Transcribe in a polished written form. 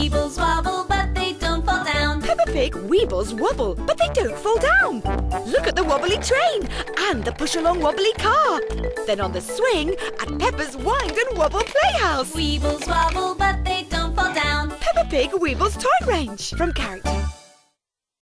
Weebles wobble, but they don't fall down. Peppa Pig weebles wobble, but they don't fall down. Look at the wobbly train and the push-along wobbly car. Then on the swing at Peppa's Wind and Wobble Playhouse. Weebles wobble, but they don't fall down. Peppa Pig Weebles Toy Range from character.